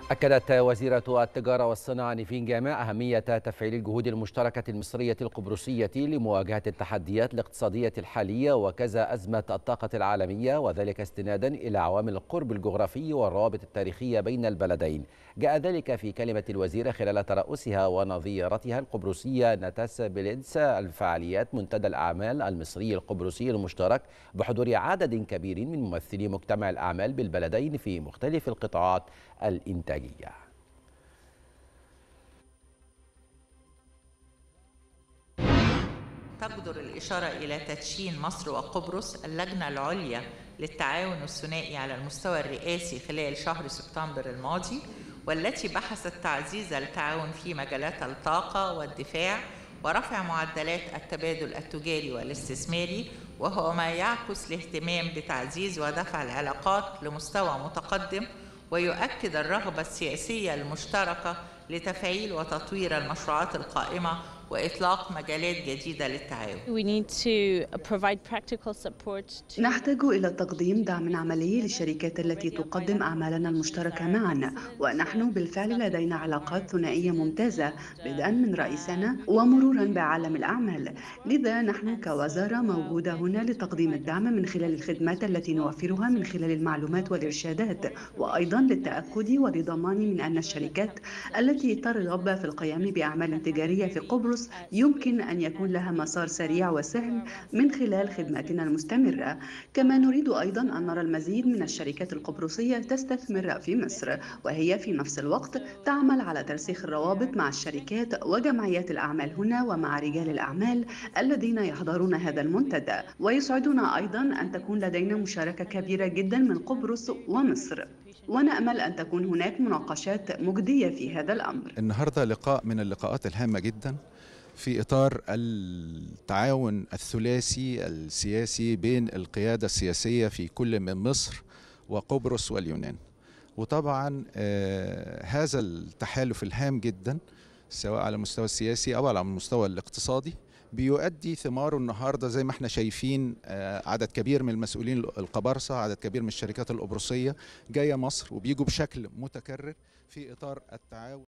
أكدت وزيرة التجارة والصناعة نيفين جامع أهمية تفعيل الجهود المشتركة المصرية القبرصية لمواجهة التحديات الاقتصادية الحالية وكذا أزمة الطاقة العالمية، وذلك استنادا إلى عوامل القرب الجغرافي والروابط التاريخية بين البلدين. جاء ذلك في كلمة الوزيرة خلال ترأسها ونظيرتها القبرصية ناتاسا بيليدس الفعاليات منتدى الأعمال المصري القبرصي المشترك بحضور عدد كبير من ممثلي مجتمع الأعمال بالبلدين في مختلف القطاعات الإنتاجية. تجدر الإشارة إلى تدشين مصر وقبرص اللجنة العليا للتعاون الثنائي على المستوى الرئاسي خلال شهر سبتمبر الماضي، والتي بحثت تعزيز التعاون في مجالات الطاقة والدفاع ورفع معدلات التبادل التجاري والاستثماري، وهو ما يعكس الاهتمام بتعزيز ودفع العلاقات لمستوى متقدم، ويؤكد الرغبة السياسية المشتركة لتفعيل وتطوير المشروعات القائمة وإطلاق مجالات جديدة للتعاون. نحتاج إلى تقديم دعم عملي للشركات التي تقدم أعمالنا المشتركة معا، ونحن بالفعل لدينا علاقات ثنائية ممتازة بدءا من رئيسنا ومرورا بعالم الأعمال. لذا نحن كوزارة موجودة هنا لتقديم الدعم من خلال الخدمات التي نوفرها من خلال المعلومات والإرشادات، وأيضا للتأكد ولضمان من أن الشركات التي ترغب في القيام بأعمال تجارية في قبرص يمكن أن يكون لها مسار سريع وسهل من خلال خدماتنا المستمرة. كما نريد أيضا أن نرى المزيد من الشركات القبرصية تستثمر في مصر، وهي في نفس الوقت تعمل على ترسيخ الروابط مع الشركات وجمعيات الأعمال هنا ومع رجال الأعمال الذين يحضرون هذا المنتدى. ويسعدنا أيضا أن تكون لدينا مشاركة كبيرة جدا من قبرص ومصر، ونأمل أن تكون هناك مناقشات مجدية في هذا الأمر. النهاردة لقاء من اللقاءات الهامة جدا في إطار التعاون الثلاثي السياسي بين القيادة السياسية في كل من مصر وقبرص واليونان. وطبعا هذا التحالف الهام جدا سواء على المستوى السياسي أو على المستوى الاقتصادي بيؤدي ثماره النهارده زي ما احنا شايفين. عدد كبير من المسؤولين القبرصة، عدد كبير من الشركات القبرصية جاية مصر وبيجوا بشكل متكرر في إطار التعاون.